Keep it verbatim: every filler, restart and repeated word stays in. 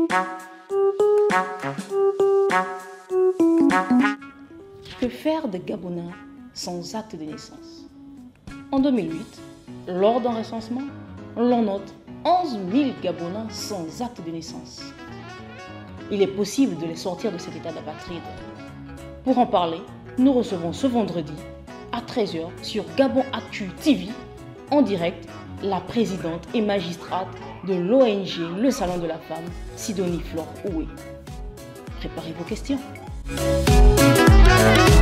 Que faire des Gabonais sans acte de naissance? En deux mille huit, lors d'un recensement, l'on note onze mille Gabonais sans acte de naissance. Il est possible de les sortir de cet état d'apatride. Pour en parler, nous recevons ce vendredi à treize heures sur Gabon Actu T V en direct la présidente et magistrate de l'O N G Le Salon de la Femme, Sidonie Flore Oué. Préparez vos questions.